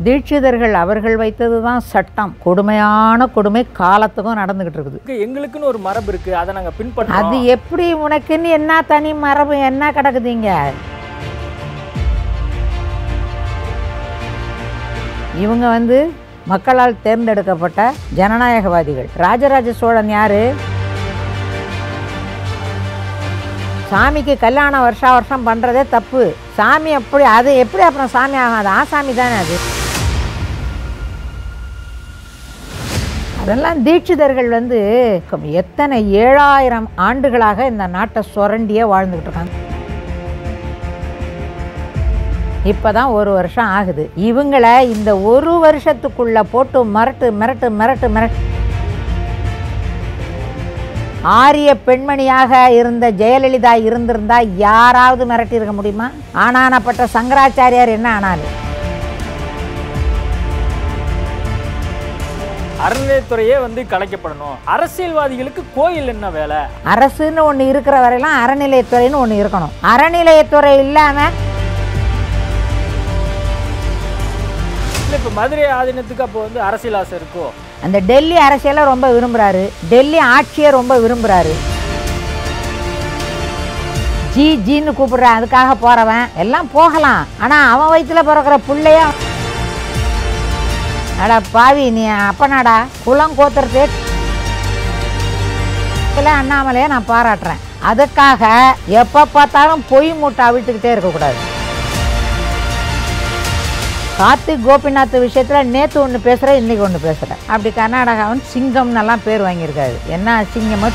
தீட்சிதர்கள் அவர்கள் வைத்தது தான் சட்டம். கொடுமையான கொடுமை காலத்துக்கும் நடந்துகிட்டு இருக்குது. எங்களுக்குன்னு ஒரு மரபு இருக்கு, அதை நாங்கள் பின்பற்றோம். அது எப்படி உனக்குன்னு என்ன தனி மரபு என்ன கிடக்குதுங்க? இவங்க வந்து மக்களால் தேர்ந்தெடுக்கப்பட்ட ஜனநாயகவாதிகள். ராஜராஜ சோழன் யாரு? சாமிக்கு கல்யாணம் வருஷா வருஷம் பண்ணுறதே தப்பு. சாமி எப்படி அது எப்படி அப்புறம் சாமி ஆகும்? அது ஆசாமி தானே அது. அதெல்லாம் தீட்சிதர்கள் வந்து எத்தனை 7000 ஆண்டுகளாக இந்த நாட்டை சுரண்டியே வாழ்ந்துக்கிட்டு இருக்காங்க. இப்போ தான் 1 வருஷம் ஆகுது. இவங்களை இந்த 1 வருஷத்துக்குள்ளே போட்டு மிரட்டு மிரட்டு மிரட்டு மிரட்டு. ஆரிய பெண்மணியாக இருந்த ஜெயலலிதா இருந்திருந்தா யாராவது மிரட்டி இருக்க முடியுமா? ஆனானப்பட்ட சங்கராச்சாரியார் என்ன ஆனாலும். அறநிலையத்துறையே வந்து கலைக்கப்படணும். அரசியல்வாதிகளுக்கு கோயில் என்ன வேலை? அரசுன்னு ஒன்று இருக்கிற வரையெல்லாம் அறநிலையத்துறைன்னு ஒன்று இருக்கணும். அறநிலையத்துறை இல்லாமல் இப்போ மதுரை ஆதீனத்துக்கு அப்போ வந்து அரசியல் ஆசை இருக்கோ? அந்த டெல்லி அரசியலை ரொம்ப விரும்புகிறாரு, டெல்லி ஆட்சியை ரொம்ப விரும்புகிறாரு. ஜின்னு கூப்பிடுற அதுக்காக போகிறவன் எல்லாம் போகலாம். ஆனால் அவன் வயிற்றுல பிறக்கிற பிள்ளைய அடா பாவி நீ அப்பனாடா குளம் கோத்துறது அண்ணாமலையை நான் பாராட்டுறேன். அதுக்காக எப்போ பார்த்தாலும் பொய் மூட்டை அவிழ்த்துக்கிட்டே இருக்கக்கூடாது. கார்த்திக் கோபிநாத் விஷயத்தில் நேற்று ஒன்று பேசுகிறேன், இன்றைக்கி ஒன்று பேசுகிறேன். அப்படி கர்நாடகாவன் சிங்கம்னெல்லாம் பேர் வாங்கியிருக்காரு. என்ன சிங்கமோ?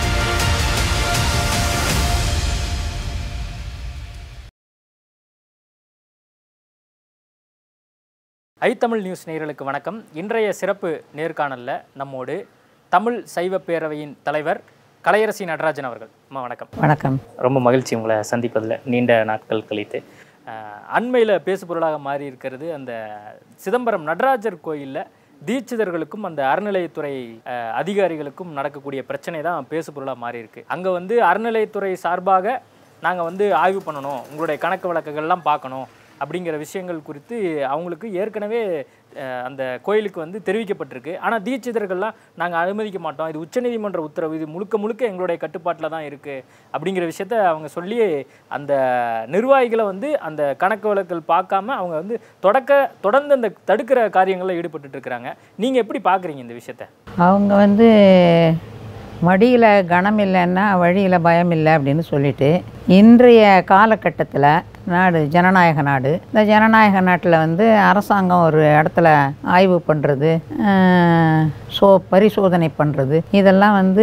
ஐத்தமிழ் நியூஸ் நேயர்களுக்கு வணக்கம். இன்றைய சிறப்பு நேர்காணலில் நம்மோடு தமிழ் சைவ பேரவையின் தலைவர் கலையரசி நடராஜன் அவர்கள். அம்மா வணக்கம். வணக்கம். ரொம்ப மகிழ்ச்சி உங்களை சந்திப்பதில் நீண்ட நாட்கள் கழித்து. அண்மையில் பேசுபொருளாக மாறி இருக்கிறது அந்த சிதம்பரம் நடராஜர் கோயிலில் தீட்சிதர்களுக்கும் அந்த அறநிலையத்துறை அதிகாரிகளுக்கும் நடக்கக்கூடிய பிரச்சனை தான் பேசுபொருளாக மாறி இருக்கு. அங்கே வந்து அறநிலையத்துறை சார்பாக நாங்கள் வந்து ஆய்வு பண்ணணும், உங்களுடைய கணக்கு வழக்குகள்லாம் பார்க்கணும் அப்படிங்கிற விஷயங்கள் குறித்து அவங்களுக்கு ஏற்கனவே அந்த கோயிலுக்கு வந்து தெரிவிக்கப்பட்டிருக்கு. ஆனால் தீட்சிதர்கள்லாம் நாங்கள் அனுமதிக்க மாட்டோம், இது உச்சநீதிமன்ற உத்தரவு, இது முழுக்க முழுக்க எங்களுடைய கட்டுப்பாட்டில் தான் இருக்குது அப்படிங்கிற விஷயத்த அவங்க சொல்லி அந்த நிர்வாகிகளை வந்து அந்த கணக்கு வழக்குகள் பார்க்காம அவங்க வந்து தொடர்ந்து அந்த தடுக்கிற காரியங்களில் ஈடுபட்டு இருக்கிறாங்க. நீங்கள் எப்படி பார்க்குறீங்க இந்த விஷயத்த? அவங்க வந்து மடியில் கனம் இல்லைன்னா வழியில் பயம் இல்லை அப்படின்னு சொல்லிட்டு இன்றைய காலகட்டத்தில் நாடு ஜனநாயக நாடு. இந்த ஜனநாயக நாட்டில் வந்து அரசாங்கம் ஒரு இடத்துல ஆய்வு பண்ணுறது, பரிசோதனை பண்ணுறது, இதெல்லாம் வந்து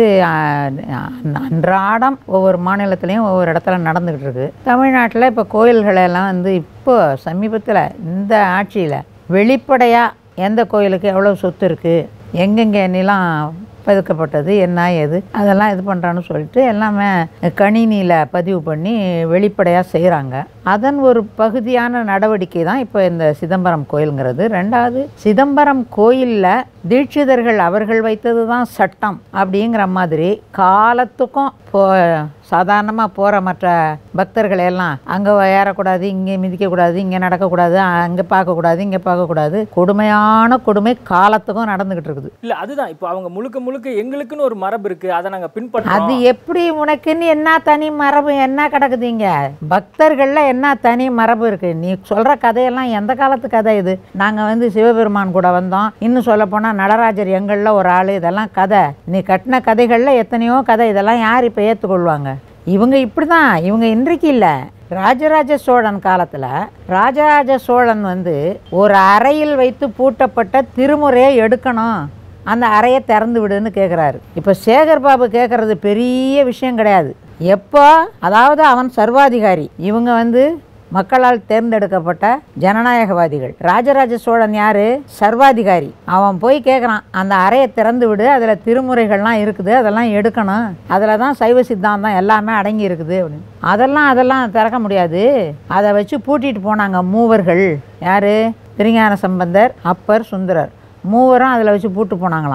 அன்றாடம் ஒவ்வொரு மாநிலத்துலேயும் ஒவ்வொரு இடத்துல நடந்துக்கிட்டு இருக்குது. தமிழ்நாட்டில் இப்போ கோயில்களெல்லாம் வந்து இப்போ சமீபத்தில் இந்த ஆட்சியில் வெளிப்படையாக எந்த கோயிலுக்கு எவ்வளோ சொத்து இருக்குது, எங்கெங்கே நிலம் பதுக்கப்பட்டது, என்ன ஏது அதெல்லாம் இது பண்ணுறான்னு சொல்லிட்டு எல்லாமே கணினியில் பதிவு பண்ணி வெளிப்படையாக செய்கிறாங்க. அதன் ஒரு பகுதியான நடவடிக்கை தான் இப்போ இந்த சிதம்பரம் கோயிலுங்கிறது. ரெண்டாவது, சிதம்பரம் கோயிலில் தீட்சிதர்கள் அவர்கள் வைத்தது தான் சட்டம் அப்படிங்கிற மாதிரி காலத்துக்கும் சாதாரணமாக போகிற மற்ற பக்தர்கள் எல்லாம் அங்கே ஏறக்கூடாது, இங்கே மிதிக்கக்கூடாது, இங்கே நடக்கக்கூடாது, அங்கே பார்க்கக்கூடாது, இங்கே பார்க்கக்கூடாது, கொடுமையான கொடுமை காலத்துக்கும் நடந்துக்கிட்டு இருக்குது. இல்லை அதுதான் இப்போ அவங்க முழுக்க முழுக்க எங்களுக்குன்னு ஒரு மரபு இருக்குது, அதை நாங்கள் பின்பற்றோம். அது எப்படி உனக்குன்னு என்ன தனி மரபு என்ன கிடக்குதுங்க? பக்தர்களில் என்ன தனி மரபு இருக்குது? நீ சொல்கிற கதையெல்லாம் எந்த காலத்து கதை இது? நாங்கள் வந்து சிவபெருமான் கூட வந்தோம், இன்னும் சொல்லப்போனால் நடராஜர் எங்களில் ஒரு ஆள், இதெல்லாம் கதை. நீ கட்டின கதைகளில் எத்தனையோ கதை, இதெல்லாம் யார் இப்போ ஏற்றுக்கொள்வாங்க? இவங்க இப்படி தான், இவங்க இன்றைக்கு இல்லை. ராஜராஜ சோழன் காலத்தில் ராஜராஜ சோழன் வந்து ஒரு அறையில் வைத்து பூட்டப்பட்ட திருமுறையை எடுக்கணும், அந்த அறையை திறந்து விடுன்னு கேட்குறாரு. இப்போ சேகர் பாபு கேட்குறது பெரிய விஷயம் கிடையாது. எப்போ, அதாவது அவன் சர்வாதிகாரி, இவங்க வந்து மக்களால் தேர்ந்தெடுக்கப்பட்ட ஜனநாயகவாதிகள். ராஜராஜ சோழன் யாரு? சர்வாதிகாரி. அவன் போய் கேட்குறான், அந்த அறையை திறந்து விடு, அதில் திருமுறைகள்லாம் இருக்குது, அதெல்லாம் எடுக்கணும், அதில் தான் சைவ சித்தாந்தம் எல்லாமே அடங்கி இருக்குது அப்படின்னு. அதெல்லாம் திறக்க முடியாது. அதை வச்சு பூட்டிட்டு போனாங்க மூவர்கள். யார்? திருஞான சம்பந்தர், அப்பர், சுந்தரர் மூவரும் அதில் வச்சு பூட்டு போனாங்களாம்.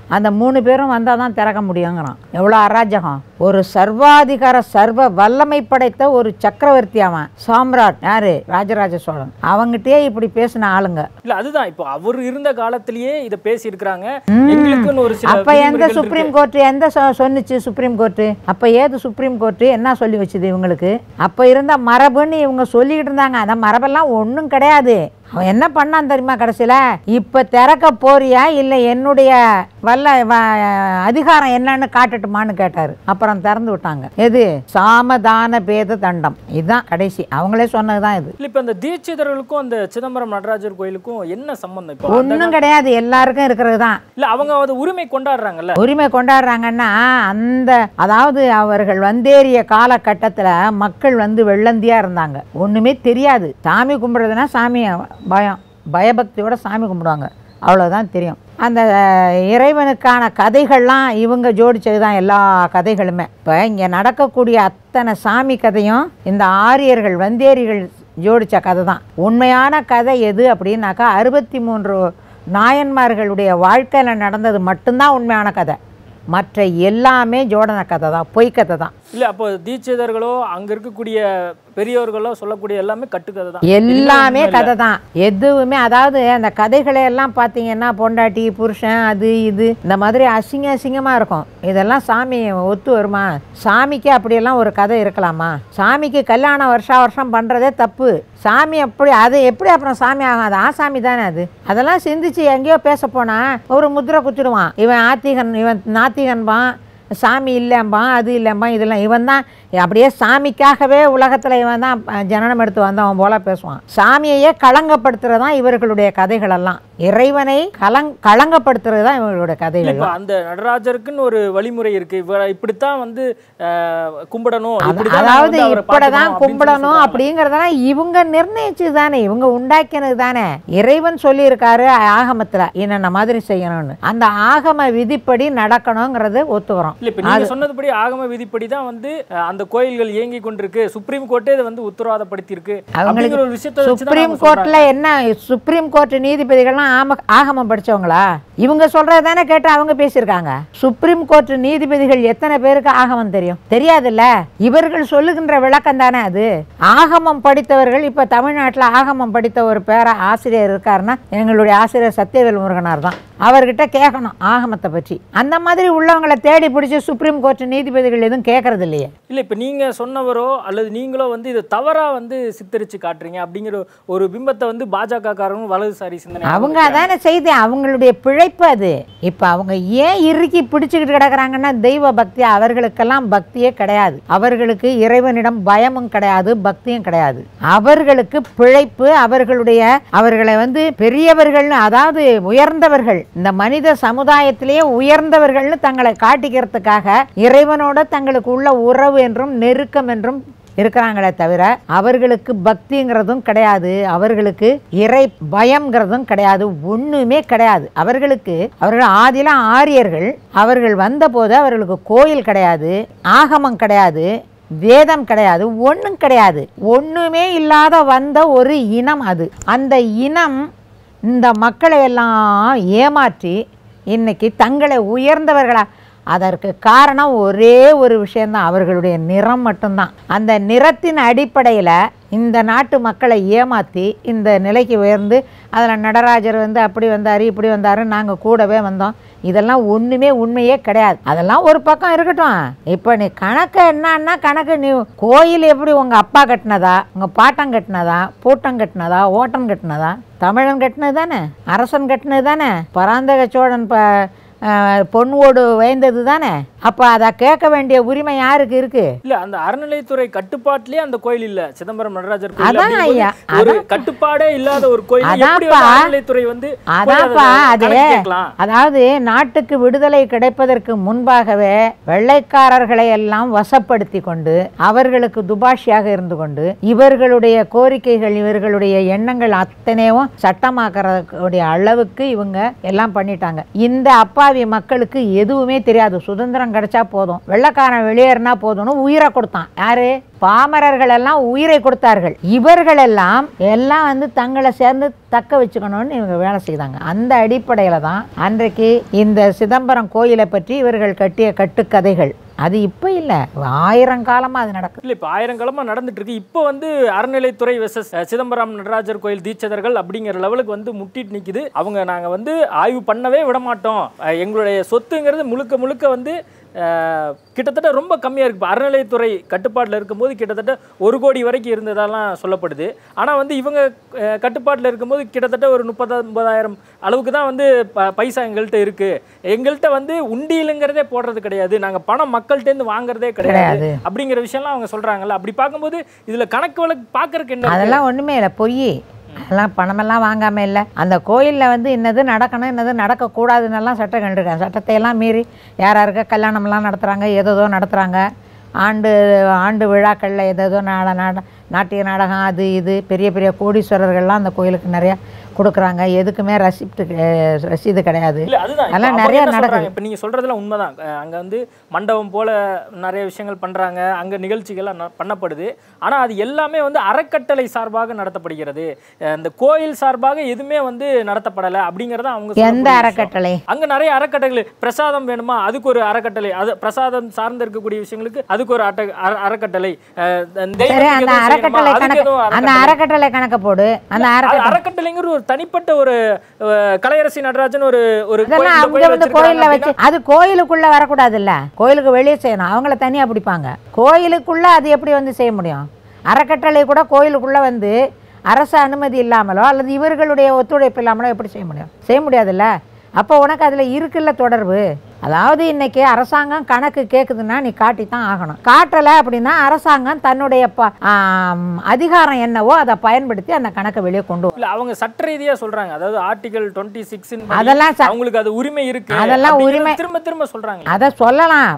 அந்த 3 பேரும் வந்தால் தான் திறக்க முடியுங்கிறான். எவ்வளோ அராஜகம்! ஒரு சர்வாதிகார சர்வ வல்லமை படைத்த ஒரு சக்கரவர்த்தி, அவன் சாம்ராட். யாரு? ராஜராஜ சோழன். அவங்ககிட்டயே இப்படி பேசின ஆளுங்க. இல்ல அதுதான் இப்போ அவர் இருந்த காலத்திலேயே இதை பேசி இருக்காங்க. எங்களுக்குன்னு ஒரு சில அப்ப எந்த சுப்ரீம் கோர்ட் எந்த சொன்னிச்சு? சுப்ரீம் கோர்ட் அப்ப ஏது சுப்ரீம் கோர்ட் என்ன சொல்லி வச்சுது இவங்களுக்கு? அப்ப இருந்த மரபுன்னு இவங்க சொல்லிக்கிட்டு இருந்தாங்க. அந்த மரபெல்லாம் ஒன்றும் கிடையாது. அவன் என்ன பண்ணான் தெரியுமா? கடைசியில இப்ப திறக்க போறியா இல்ல என்னுடைய அதிகாரம் என்னன்னு காட்டட்டுமான்னு கேட்டாரு. அப்புறம் திறந்து விட்டாங்க. எது? சாமதான பேத தண்டம். இதுதான் கடைசி. அவங்களே சொன்னதுதான் இது. இப்ப இந்த தீட்சிதர்களுக்கும் அந்த சிதம்பரம் நடராஜர் கோயிலுக்கும் என்ன சம்பந்தம்? இப்போ ஒன்றும் கிடையாது, எல்லாருக்கும் இருக்கிறது தான். இல்ல அவங்க அது உரிமை கொண்டாடுறாங்கல்ல. உரிமை கொண்டாடுறாங்கன்னா அதாவது அவர்கள் வந்தேறிய காலகட்டத்தில் மக்கள் வெள்ளந்தியா இருந்தாங்க. ஒண்ணுமே தெரியாது. சாமி கும்பிடுறதுன்னா சாமி பயபக்தியோட சாமி கும்பிடுவாங்க, அவ்வளோதான் தெரியும். அந்த இறைவனுக்கான கதைகள்லாம் இவங்க ஜோடிச்சது தான், எல்லா கதைகளுமே. இப்போ இங்கே நடக்கக்கூடிய அத்தனை சாமி கதையும் இந்த ஆரியர்கள் வந்தேரிகள் ஜோடித்த கதை தான். உண்மையான கதை எது அப்படின்னாக்கா 63 நாயன்மார்களுடைய வாழ்க்கையில் நடந்தது மட்டும்தான் உண்மையான கதை. மற்ற எல்லாமே ஜோடன கதை தான், பொய் கதை தான். இல்லை அப்போ தீட்சிதர்களோ அங்கே இருக்கக்கூடிய பெரியவர்களோ சொல்லக்கூடிய எல்லாமே கட்டுக்கதை தான், எல்லாமே கதை தான். எதுவுமே அதாவது அந்த கதைகளை எல்லாம் பார்த்தீங்கன்னா பொண்டாட்டி புருஷன் அது இது இந்த மாதிரி அசிங்கமாக இருக்கும். இதெல்லாம் சாமி ஒத்து வருமா? சாமிக்கு அப்படியெல்லாம் ஒரு கதை இருக்கலாமா? சாமிக்கு கல்யாணம் வருஷம் பண்ணுறதே தப்பு. சாமி அது எப்படி அப்புறம் சாமி ஆகும்? அது ஆசாமி தானே அது. அதெல்லாம் சிந்திச்சு எங்கேயோ பேச போனா ஒரு முத்திரை குத்திடுவான். இவன் ஆத்திகன், இவன் நாத்திகன்பான், சாமி இல்லைம்பான், அது இல்லைம்பான், இதெல்லாம் இவன் தான் அப்படியே சாமிக்காகவே உலகத்தில் இவன் தான் ஜனனம் எடுத்து வந்தவன் போல பேசுவான். சாமியையே களங்கப்படுத்துறது தான் இவர்களுடைய கதைகளெல்லாம். இறைவனை களங்கப்படுத்துறது தான் இவர்களுடைய கதைகள். அந்த நடராஜருக்குன்னு ஒரு வழிமுறை இருக்கு, இப்படித்தான் கும்பிடணும், அதாவது இப்படிதான் கும்பிடணும் அப்படிங்கறதெல்லாம் இவங்க நிர்ணயிச்சு தானே, இவங்க உண்டாக்கினது தானே. இறைவன் சொல்லி இருக்காரு ஆகமத்துல என்னென்ன மாதிரி செய்யணும்னு. அந்த ஆகம விதிப்படி நடக்கணுங்கிறது ஒத்து வரும். சொன்னதுபடி ஆகம விதிப்படி தான் அந்த கோயில்கள் இயங்கி கொண்டிருக்கு. சுப்ரீம் கோர்ட்டே இதை உத்தரவாதப்படுத்தி இருக்கு. சுப்ரீம் கோர்ட்ல என்ன, சுப்ரீம் கோர்ட் நீதிபதிகள்லாம் ஆகமம் படிச்சவங்களா? இவங்க சொல்றது தானே கேட்டு அவங்க பேசியிருக்காங்க. சுப்ரீம் கோர்ட் நீதிபதிகள் எத்தனை பேருக்கு ஆகமம் தெரியும்? தெரியாதுல்ல. இவர்கள் சொல்லுகின்ற விளக்கம் தானே அது. ஆகமம் படித்தவர்கள் இப்ப தமிழ்நாட்டில் ஆகமம் படித்த ஒரு ஆசிரியர் இருக்காருன்னா எங்களுடைய ஆசிரியர் சத்யவேல் முருகனார் தான். அவர்கிட்ட கேட்கணும் ஆகமத்தை பற்றி. அந்த மாதிரி உள்ளவங்களை தேடி பிடிச்சி சுப்ரீம் கோர்ட் நீதிபதிகள் எதுவும் கேட்கறது இல்லையே. இல்லை இப்போ நீங்கள் சொன்னவரோ அல்லது நீங்களோ இதை தவறாக சித்தரித்து காட்டுறீங்க அப்படிங்கிற ஒரு பிம்பத்தை பாஜக காரங்களும் வலதுசாரி சிந்தனை அவங்க அதானே செய்தி, அவங்களுடைய பிழைப்பு அது. இப்போ அவங்க ஏன் இறுக்கி பிடிச்சிக்கிட்டு கிடக்குறாங்கன்னா தெய்வ பக்தி. அவர்களுக்கெல்லாம் பக்தியே கிடையாது. அவர்களுக்கு இறைவனிடம் பயமும் கிடையாது, பக்தியும் கிடையாது. அவர்களுக்கு பிழைப்பு, அவர்களை பெரியவர்கள், அதாவது உயர்ந்தவர்கள், இந்த மனித சமுதாயத்திலேயே உயர்ந்தவர்கள்னு தங்களை காட்டிக்கிறதுக்காக இறைவனோட தங்களுக்கு உள்ள உறவு என்றும் நெருக்கம் என்றும் இருக்கிறாங்களே தவிர அவர்களுக்கு பக்திங்கிறதும் கிடையாது, அவர்களுக்கு இறை பயம்ங்கிறதும் கிடையாது, ஒண்ணுமே கிடையாது. அவர்கள் ஆதியில ஆரியர்கள். அவர்கள் வந்தபோது அவர்களுக்கு கோயில் கிடையாது, ஆகமம் கிடையாது, வேதம் கிடையாது, ஒன்றும் கிடையாது. ஒண்ணுமே இல்லாத வந்த ஒரு இனம் அது. அந்த இனம் இந்த மக்களை எல்லாம் ஏமாற்றி இன்னைக்கு தங்களை உயர்ந்தவர்களா. அதற்கு காரணம் ஒரே ஒரு விஷயந்தான், அவர்களுடைய நிறம் மட்டும்தான். அந்த நிறத்தின் அடிப்படையில் இந்த நாட்டு மக்களை ஏமாற்றி இந்த நிலைக்கு உயர்ந்து அதில் நடராஜர் அப்படி வந்தார் இப்படி வந்தார், நாங்கள் கூடவே வந்தோம். இதெல்லாம் ஒன்றுமே உண்மையே கிடையாது. அதெல்லாம் ஒரு பக்கம் இருக்கட்டும். இப்போ நீ கணக்கு என்னன்னா கணக்கு, நீ கோயில் எப்படி உங்கள் அப்பா கட்டினதா, உங்கள் பாட்டம் கட்டினதா, பூட்டம் கட்டினதா, ஓட்டம் கட்டினதா? தமிழன் கட்டினது தானே, அரசன் கட்டினது தானே, பராந்தக சோழன் பொன்னோடு வைந்தது தானே. அப்ப அதை கேட்க வேண்டிய உரிமை யாருக்கு இருக்கு? இல்ல அந்த அறநிலைத்துறை கட்டுப்பாட்டிலே அந்த கோயில் இல்ல. சிதம்பரம் நடராஜர் கோயில் ஒரு கட்டுப்பாடே இல்லாத ஒரு கோயில். அறநிலைத்துறை அதாவது நாட்டுக்கு விடுதலை கிடைப்பதற்கு முன்பாகவே வெள்ளைக்காரர்களை எல்லாம் வசப்படுத்தி கொண்டு அவர்களுக்கு துபாஷியாக இருந்து கொண்டு இவர்களுடைய கோரிக்கைகள் இவர்களுடைய எண்ணங்கள் அத்தனையும் சட்டமாக்குறதுடைய அளவுக்கு இவங்க எல்லாம் பண்ணிட்டாங்க. இந்த அப்பாவி மக்களுக்கு எதுவுமே தெரியாது. சுதந்திரம் சுதந்திரம் கிடைச்சா போதும், வெள்ளைக்காரன் வெளியேறினா போதும்னு உயிரை கொடுத்தான். யாரு? பாமரர்கள் எல்லாம் உயிரை கொடுத்தார்கள். இவர்கள் எல்லாம் வந்து தங்களை சேர்ந்து தக்க வச்சுக்கணும்னு இவங்க வேலை செய்தாங்க. அந்த அடிப்படையில் தான் அன்றைக்கு இந்த சிதம்பரம் கோயிலை பற்றி இவர்கள் கட்டிய கட்டுக்கதைகள். அது இப்போ இல்லை, 1000 காலமாக அது நடக்குது. இல்லை, இப்போ 1000 காலமாக நடந்துட்டு இருக்கு. இப்போ வந்து அறநிலைத்துறை வெர்சஸ் சிதம்பரம் நடராஜர் கோயில் தீட்சிதர்கள் அப்படிங்கிற லெவலுக்கு வந்து முட்டிட்டு நிற்குது. அவங்க நாங்கள் வந்து ஆய்வு பண்ணவே விட மாட்டோம், எங்களுடைய சொத்துங்கிறது முழுக்க முழுக்க வந்து கிட்டத்தட்ட ரொம்ப கம்மியாக இருக்குது. இப்போ அறநிலையத்துறை கட்டுப்பாட்டில் இருக்கும்போது கிட்டத்தட்ட 1 கோடி வரைக்கும் இருந்ததெல்லாம் சொல்லப்படுது. ஆனால் வந்து இவங்க கட்டுப்பாட்டில் இருக்கும்போது கிட்டத்தட்ட ஒரு 30-50 அளவுக்கு தான் வந்து பைசா எங்கள்கிட்ட இருக்குது. எங்கள்கிட்ட வந்து உண்டியலுங்கிறதே போடுறது கிடையாது, நாங்கள் பணம் மக்கள்கிட்டேருந்து வாங்குறதே கிடையாது அப்படிங்கிற விஷயம்லாம் அவங்க சொல்கிறாங்கல்ல. அப்படி பார்க்கும்போது இதில் கணக்கு வழக்கு பார்க்கறதுக்கு என்ன? அதெல்லாம் ஒன்றுமே இல்லை, பொய். அதெல்லாம் பணமெல்லாம் வாங்காமல் இல்லை. அந்த கோயிலில் வந்து இன்னது நடக்கணும், இன்னது நடக்கக்கூடாதுன்னெல்லாம் சட்டம் கண்டிருக்காங்க. சட்டத்தையெல்லாம் மீறி யாராருக்க கல்யாணம்லாம் நடத்துகிறாங்க, ஏதோ நடத்துகிறாங்க. ஆண்டு விழாக்களில் ஏதோ நாட்டிய நாடகம் அது இது பெரிய பெரிய கோடீஸ்வரர்கள்லாம் அந்த கோயிலுக்கு நிறையா கொடுக்குறாங்க. எதுக்குமே ரசீது கிடையாது. அதெல்லாம் நிறைய நடக்குது. இப்போ நீங்கள் சொல்கிறதுலாம் உண்மைதான். அங்கே வந்து மண்டபம் போல் நிறைய விஷயங்கள் பண்ணுறாங்க, அங்கே நிகழ்ச்சிகள்லாம் பண்ணப்படுது. ஆனால் அது எல்லாமே வந்து அறக்கட்டளை சார்பாக நடத்தப்படுகிறது, இந்த கோயில் சார்பாக எதுவுமே வந்து நடத்தப்படலை அப்படிங்கிறத அவங்க. எந்த அறக்கட்டளை? அங்கே நிறைய அறக்கட்டளை. பிரசாதம் வேணுமா, அதுக்கு ஒரு அறக்கட்டளை. அது பிரசாதம் சார்ந்து இருக்கக்கூடிய விஷயங்களுக்கு அதுக்கு ஒரு அறக்கட்டளை. அந்த அறக்கட்டளை கணக்க போடு. அந்த அறக்கட்டளைங்கிற ஒரு தனிப்பட்ட ஒரு கலையரசி நடராஜன் ஒரு கோயில்ல வச்சு, அது கோயிலுக்குள்ள வரக்கூடாது இல்ல, கோயிலுக்கு வெளியே செய்யணும். அவங்கள தனியா பிடிப்பாங்க. கோயிலுக்குள்ள அது எப்படி வந்து செய்ய முடியும்? அறக்கட்டளை கூட கோயிலுக்குள்ள வந்து அரசு அனுமதி இல்லாமலோ அல்லது இவர்களுடைய ஒத்துழைப்பு இல்லாமலோ எப்படி செய்ய முடியும்? செய்ய முடியாதுல்ல. அப்போ உனக்கு அதில் இருக்குல்ல தொடர்பு. அதாவது இன்னைக்கு அரசாங்கம் கணக்கு கேட்குதுன்னா நீ காட்டித்தான் ஆகணும். காட்டலை அப்படின்னா அரசாங்கம் தன்னுடைய அதிகாரம் என்னவோ அதை பயன்படுத்தி அந்த கணக்கை வெளியே கொண்டு வரும். அவங்க சட்ட ரீதியாக சொல்றாங்க, அதாவது ஆர்டிகல் 26 அதெல்லாம் அவங்களுக்கு அது உரிமை இருக்கு. அதெல்லாம் உரிமை திரும்ப சொல்றாங்க. அதை சொல்லலாம்.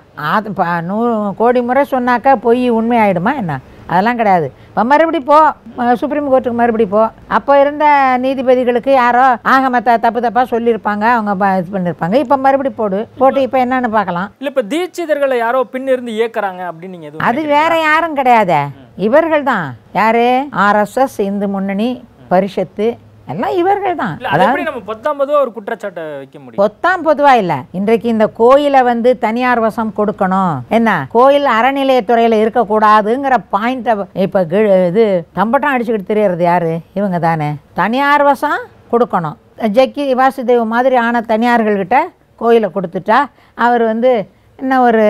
100 கோடி முறை சொன்னாக்கா பொய் உண்மை ஆயிடுமா என்ன? அதெல்லாம் கிடையாது. இப்போ மறுபடி போ, சுப்ரீம் கோர்ட்டுக்கு மறுபடி போ. அப்போ இருந்த நீதிபதிகளுக்கு யாரோ ஆகமத்தை தப்பாக சொல்லியிருப்பாங்க, அவங்க இது பண்ணியிருப்பாங்க. இப்போ மறுபடி போட்டு இப்போ என்னன்னு பார்க்கலாம். இல்லை, இப்போ தீட்சிதர்களை யாரோ பின் இருந்து இயக்குறாங்க அப்படின்னு அது வேற யாரும் கிடையாது, இவர்கள் தான். யாரு? RSS, இந்து முன்னணி பரிஷத்து எல்லாம் இவர்கள் தான். அதாவது நம்ம பொத்தாம்பதுவா ஒரு குற்றச்சாட்டை வைக்க முடியும். பொத்தாம் பொதுவா இல்ல. இன்றைக்கு இந்த கோயிலை வந்து தனியார் வசம் கொடுக்கணும், என்ன கோயில் அறநிலையத்துறையில இருக்கக்கூடாதுங்கிற பாயிண்ட இப்ப இது தம்பட்டம் அடிச்சுக்கிட்டு தெரியறது யாரு? இவங்க தானே. தனியார் வசம் கொடுக்கணும். ஜக்கி வாசுதேவ் மாதிரி ஆன தனியார்கள்கிட்ட கோயிலை கொடுத்துட்டா அவர் வந்து இன்னும் ஒரு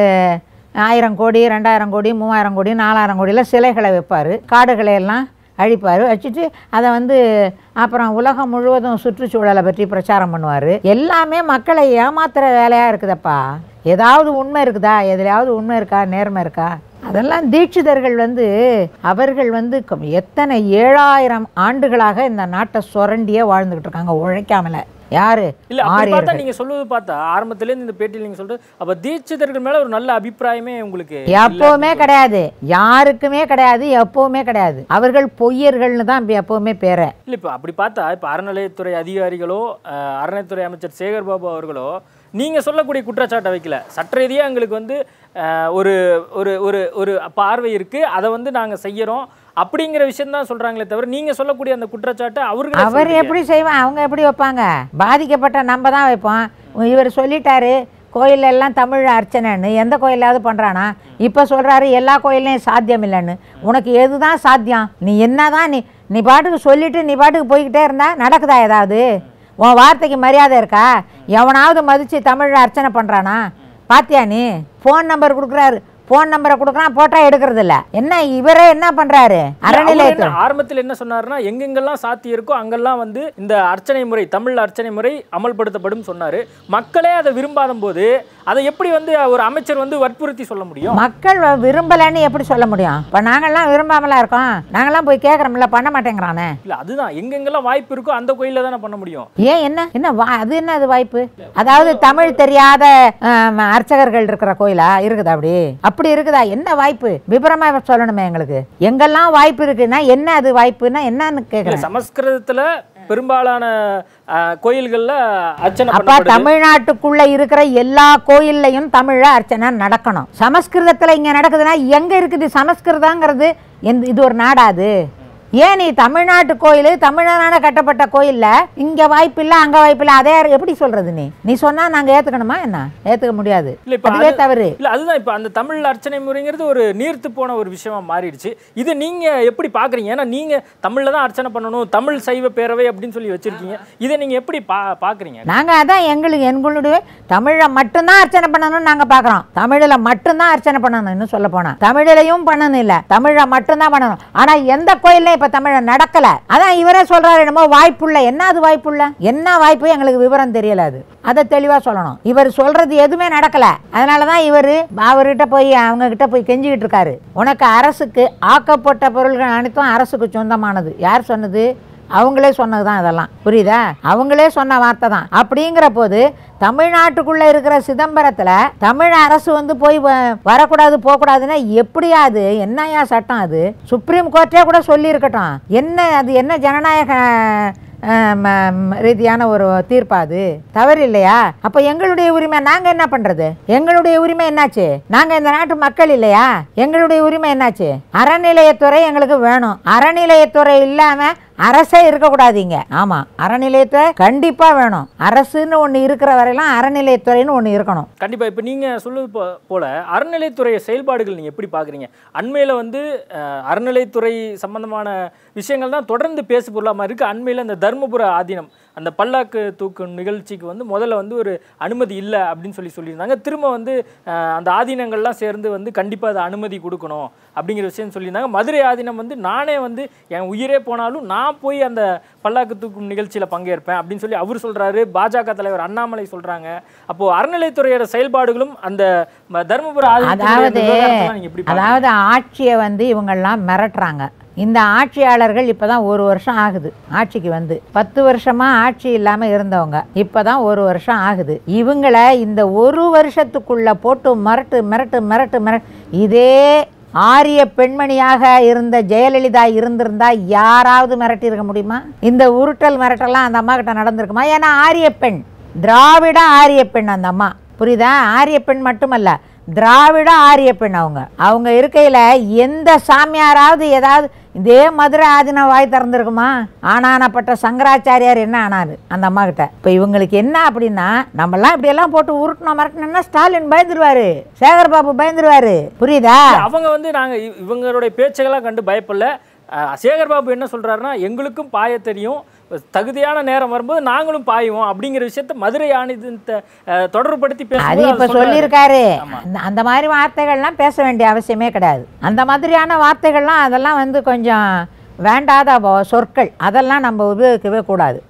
1000 கோடி 2000 கோடி 3000 கோடி 4000 கோடியில் சிலைகளை வைப்பார், காடுகளை எல்லாம் அழிப்பார். வச்சுட்டு அதை வந்து அப்புறம் உலகம் முழுவதும் சுற்றுச்சூழலை பற்றி பிரச்சாரம் பண்ணுவார். எல்லாமே மக்களை ஏமாத்துகிற வேலையாக இருக்குதப்பா. ஏதாவது உண்மை இருக்குதா? எதுலையாவது உண்மை இருக்கா, நேர்மை இருக்கா? அதெல்லாம் தீட்சிதர்கள் வந்து அவர்கள் வந்து எத்தனை 7000 ஆண்டுகளாக இந்த நாட்டை சுரண்டியே வாழ்ந்துக்கிட்டு இருக்காங்க, உழைக்காமல. யாரு? இல்ல அப்படி பார்த்தா நீங்க சொல்றது பார்த்தா ஆரம்பத்துல இந்த பேட்டியில் நீங்க சொல்றது அப்ப தீட்சிதர்கள் மேல ஒரு நல்ல அபிப்பிராயமே உங்களுக்கு எப்பவுமே கிடையாது, யாருக்குமே கிடையாது, எப்பவுமே கிடையாது. அவர்கள் பொய்யர்கள்னு தான் எப்பவுமே பேர. இல்ல இப்ப அப்படி பார்த்தா இப்ப அறநிலையத்துறை அதிகாரிகளோ அறநிலையத்துறை அமைச்சர் சேகர் பாபு அவர்களோ நீங்க சொல்லக்கூடிய குற்றச்சாட்டை வைக்கல. சட்ட ரீதியா எங்களுக்கு வந்து ஒரு ஒரு ஒரு ஒரு பார்வை இருக்கு, அதை வந்து நாங்க செய்யறோம் அப்படிங்கிற விஷயம் தான் சொல்றாங்களே தவிர நீங்க சொல்லக்கூடிய அந்த குற்றச்சாட்டை அவர் எப்படி செய்வான், அவங்க எப்படி வைப்பாங்க? பாதிக்கப்பட்ட நம்ம தான் வைப்போம். இவர் சொல்லிட்டாரு கோயில் எல்லாம் தமிழ் அர்ச்சனைன்னு, எந்த கோயிலாவது பண்ணுறானா? இப்போ சொல்கிறாரு எல்லா கோயிலையும் சாத்தியம் இல்லைன்னு. உனக்கு எதுதான் சாத்தியம்? நீ என்னதான் நீ பாட்டுக்கு சொல்லிவிட்டு நீ பாட்டுக்கு போய்கிட்டே இருந்தா நடக்குதா ஏதாவது? உன் வார்த்தைக்கு மரியாதை இருக்கா? எவனாவது மதித்து தமிழில் அர்ச்சனை பண்ணுறானா? பாத்தியா நீ? ஃபோன் நம்பர் கொடுக்குறாரு, ஃபோன் நம்பரை கொடுக்குறான், போட்டா எடுக்கிறது இல்லை. என்ன இவரே என்ன பண்ணுறாரு? அறநிலையத்துறை ஆரம்பத்தில் என்ன சொன்னாருன்னா எங்கெங்கெல்லாம் சாத்தி இருக்கோ அங்கெல்லாம் வந்து இந்த அர்ச்சனை முறை, தமிழ் அர்ச்சனை முறை அமல்படுத்தப்படும் சொன்னார். மக்களே அதை விரும்பாத போது அதை எப்படி வந்து ஒரு அமைச்சர் வந்து வற்புறுத்தி சொல்ல முடியும்? மக்கள் விரும்பலைன்னு எப்படி சொல்ல முடியும்? இப்போ நாங்கள்லாம் விரும்பாமலாம் இருக்கோம், நாங்கள்லாம் போய் கேட்குறோம்ல, பண்ண மாட்டேங்கிறானே. இல்லை அதுதான் எங்கெங்கெல்லாம் வாய்ப்பு இருக்கோ அந்த கோயிலில் தானே பண்ண முடியும். ஏன் என்ன அது என்ன அது வாய்ப்பு? அதாவது தமிழ் தெரியாத அர்ச்சகர்கள் இருக்கிற கோயிலா இருக்குது? அப்படி இருக்குதா? என்ன வாய்ப்பு? விபரமா சொல்லணுமே எங்களுக்கு. எங்கெல்லாம் வாய்ப்பு இருக்குன்னா என்ன அது வாய்ப்புன்னா என்னன்னு கேட்குறேன். சமஸ்கிருதத்தில் பெரும்பாலான கோயில்கள்ல அர்ச்சனை அப்ப தமிழ்நாட்டுக்குள்ள இருக்கிற எல்லா கோயில்லையும் தமிழ்ல அர்ச்சனை நடக்கணும். சமஸ்கிருதத்துல இங்க நடக்குதுன்னா எங்க இருக்குது சமஸ்கிருதங்கிறது? இது ஒரு நாடாது? ஏன் நீ தமிழ்நாட்டு கோயில் தமிழ்நாடு கட்டப்பட்ட கோயில்ல இங்க வாய்ப்பு இல்லை அங்க வாய்ப்பு இல்லை, அதே எப்படி சொல்றது? நீ சொன்னா நாங்க ஏத்துக்கணுமா? என்ன ஏத்துக்க முடியாது, அதுவே தவறு இல்ல. அதுதான் இப்ப அந்த தமிழ் அர்ச்சனை முறைங்கிறது ஒரு நீர்த்து போன ஒரு விஷயமா மாறிடுச்சு. இது நீங்க எப்படி பாக்குறீங்க? ஏன்னா நீங்க தமிழ்ல தான் அர்ச்சனை பண்ணணும், தமிழ் சைவ பேரவை அப்படின்னு சொல்லி வச்சிருக்கீங்க. இதை நீங்க எப்படி பாக்குறீங்க? நாங்க அதான் எங்களுடைய தமிழ்ல மட்டும்தான் அர்ச்சனை பண்ணணும்னு நாங்க பாக்குறோம். தமிழ்ல மட்டும்தான் அர்ச்சனை பண்ணணும். இன்னும் சொல்ல போனா தமிழிலையும் பண்ணணும் இல்ல, தமிழ்ல மட்டும்தான் பண்ணணும். ஆனா எந்த கோயில்ல இப்ப தமிழ நடக்கல. அதான் இவரே சொல்றாரு என்னமோ வாய்ப்புள்ள. என்ன அது வாய்ப்புள்ள? என்ன வாய்ப்பு எங்களுக்கு விவரம் தெரியல. அதை தெளிவா சொல்லணும். இவர் சொல்றது எதுவுமே நடக்கல. அதனாலதான் இவரு அவர்கிட்ட போய் அவங்க கிட்ட போய் கெஞ்சிக்கிட்டு இருக்காரு. உனக்கு அரசுக்கு ஆக்கப்பட்ட பொருள்கள் அனைத்தும் அரசுக்கு சொந்தமானது. யார் சொன்னது? அவங்களே சொன்னதுதான் இதெல்லாம். புரியுதா? அவங்களே சொன்ன வார்த்தை தான். அப்படிங்கிற போது தமிழ்நாட்டுக்குள்ள இருக்கிற சிதம்பரத்துல தமிழ் அரசு வந்து போய் வரக்கூடாது போகக்கூடாதுன்னா எப்படியாது? என்னையா சட்டம் அது? சுப்ரீம் கோர்ட்டே கூட சொல்லி இருக்கட்டும். என்ன அது? என்ன ஜனநாயக ரீதியான ஒரு தீர்ப்பா? அது தவறு இல்லையா? அப்ப எங்களுடைய உரிமை நாங்க என்ன பண்றது? எங்களுடைய உரிமை என்னாச்சு? நாங்க இந்த நாட்டு மக்கள் இல்லையா? எங்களுடைய உரிமை என்னாச்சு? அறநிலையத்துறை எங்களுக்கு வேணும். அறநிலையத்துறை இல்லாம அரசே இருக்கக்கூடாதீங்க. ஆமா, அறநிலையத்துறை கண்டிப்பா வேணும். அரசுன்னு ஒண்ணு இருக்கிற வரையெல்லாம் அறநிலையத்துறைன்னு ஒண்ணு இருக்கணும். கண்டிப்பா. இப்ப நீங்க சொல்லுது போல அறநிலையத்துறை செயல்பாடுகள் நீங்க எப்படி பாக்குறீங்க? அண்மையில வந்து அறநிலையத்துறை சம்பந்தமான விஷயங்கள் தான் தொடர்ந்து பேசு பொருளாம இருக்கு. அண்மையில இந்த தர்மபுர ஆதீனம் அந்த பல்லாக்கு தூக்கும் நிகழ்ச்சிக்கு வந்து முதல்ல வந்து ஒரு அனுமதி இல்லை அப்படின்னு சொல்லியிருந்தாங்க. திரும்ப வந்து அந்த ஆதீனங்கள்லாம் சேர்ந்து வந்து கண்டிப்பாக அதை அனுமதி கொடுக்கணும் அப்படிங்கிற விஷயம் சொல்லியிருந்தாங்க. மதுரை ஆதீனம் வந்து நானே வந்து என் உயிரே போனாலும் நான் போய் அந்த பல்லாக்கு தூக்கும் நிகழ்ச்சியில் பங்கேற்பேன் அப்படின்னு சொல்லி அவர் சொல்கிறாரு. பாஜக தலைவர் அண்ணாமலை சொல்கிறாங்க. அப்போது அறநிலைத்துறையோட செயல்பாடுகளும் அந்த தர்மபுர அதாவது ஆட்சியை வந்து இவங்கெல்லாம் மிரட்டுறாங்க. இந்த ஆட்சியாளர்கள் இப்பதான் 1 வருஷம் ஆகுது ஆட்சிக்கு வந்து. 10 வருஷமா ஆட்சி இல்லாம இருந்தவங்க இப்பதான் 1 வருஷம் ஆகுது. இவங்களை இந்த 1 வருஷத்துக்குள்ள போட்டு மிரட்டு. இதே ஆரிய பெண்மணியாக இருந்த ஜெயலலிதா இருந்திருந்தா யாராவது மிரட்டி இருக்க முடியுமா? இந்த உருட்டல் மிரட்டெல்லாம் அந்த அம்மா கிட்ட நடந்திருக்குமா? ஏன்னா ஆரிய பெண், திராவிட ஆரிய பெண் அந்த அம்மா. புரியுதா? ஆரிய பெண் மட்டுமல்ல, திராவிட ஆரிய பெண். அவங்க இருக்கையில் எந்த சாமியாராவது ஏதாவது இதே மதுரை ஆதீனம் வாய் திறந்துருக்குமா? ஆனானப்பட்ட சங்கராச்சாரியார் என்ன ஆனாரு அந்த அம்மா கிட்ட? இப்போ இவங்களுக்கு என்ன அப்படின்னா, நம்மளாம் இப்படியெல்லாம் போட்டு உருட்டணும் மிரட்டணும்னா ஸ்டாலின் பயந்துருவாரு, சேகர்பாபு பயந்துருவாரு. புரியுதா? அவங்க வந்து நாங்கள் இவங்களுடைய பேச்சுகளாக கண்டு பயப்படல. சேகர்பாபு என்ன சொல்றாருன்னா, எங்களுக்கும் பாய தெரியும், தகுதியான நேரம் வரும்போது நாங்களும் பாயுவோம் அப்படிங்கிற விஷயத்த மதுரை ஆணையத்தை தொடர்புபடுத்தி இப்ப சொல்லியிருக்காரு. அந்த மாதிரி வார்த்தைகள்லாம் பேச வேண்டிய அவசியமே கிடையாது. அந்த மாதிரியான வார்த்தைகள்லாம் அதெல்லாம் வந்து கொஞ்சம் வேண்டாத சொற்கள், அதெல்லாம் நம்ம உபயோகிக்கவே கூடாது.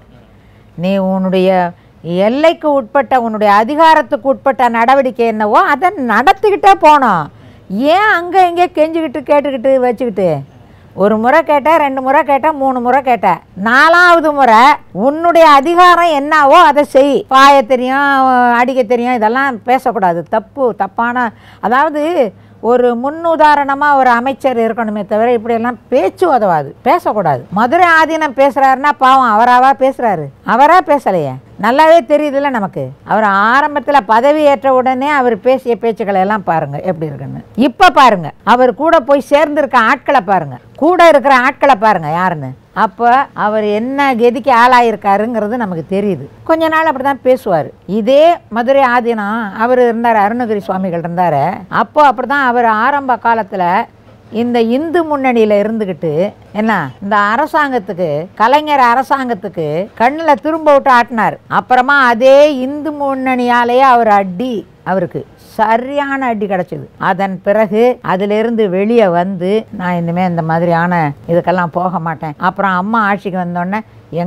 நீ உன்னுடைய எல்லைக்கு உட்பட்ட உன்னுடைய அதிகாரத்துக்கு உட்பட்ட நடவடிக்கை என்னவோ அதை நடத்திக்கிட்டே போனோம். ஏன் அங்கே இங்கே கெஞ்சிக்கிட்டு கேட்டுக்கிட்டு வச்சுக்கிட்டு? 1 முறை கேட்ட, 2 முறை கேட்ட, 3 முறை கேட்ட, 4வது முறை உன்னுடைய அதிகாரம் என்னவோ அதை செய். பாய தெரியும், அடிக்க தெரியும், இதெல்லாம் பேசக்கூடாது. தப்பான, அதாவது ஒரு முன்னுதாரணமாக ஒரு அமைச்சர் இருக்கணுமே தவிர இப்படியெல்லாம் பேச்சு உதவாது, பேசக்கூடாது. மதுரை ஆதீனம் பேசுகிறாருன்னா பாவம் அவராவா பேசுகிறாரு? அவராக பேசலையே, நல்லாவே தெரியுதுல்ல நமக்கு. அவர் ஆரம்பத்தில் பதவி ஏற்ற உடனே அவர் பேசிய பேச்சுக்களை எல்லாம் பாருங்க எப்படி இருக்குன்னு. இப்போ பாருங்க, அவர் கூட போய் சேர்ந்திருக்க ஆட்களை பாருங்க, கூட இருக்கிற ஆட்களை பாருங்க யாருன்னு. அப்போ அவர் என்ன கதிக்கு ஆளாயிருக்காருங்கிறது நமக்கு தெரியுது. கொஞ்ச நாள் அப்படி தான் பேசுவார். இதே மதுரை ஆதீனம் அவர் இருந்தார், அருணகிரி சுவாமிகள் இருந்தார். அப்போ அப்படி தான் அவர் ஆரம்ப காலத்தில் இந்த இந்து முன்னணியில் இருந்துக்கிட்டு என்ன இந்த அரசாங்கத்துக்கு, கலைஞர் அரசாங்கத்துக்கு கண்ணில் திரும்ப விட்டு ஆட்டினார். அப்புறமா அதே இந்து முன்னணியாலேயே அவர் அவருக்கு சரியான அடி கிடச்சிது. அதன் பிறகு அதிலிருந்து வெளியே வந்து நான் இனிமேல் இந்த மாதிரியான இதுக்கெல்லாம் போக மாட்டேன். அப்புறம் அம்மா ஆட்சிக்கு வந்தோடனே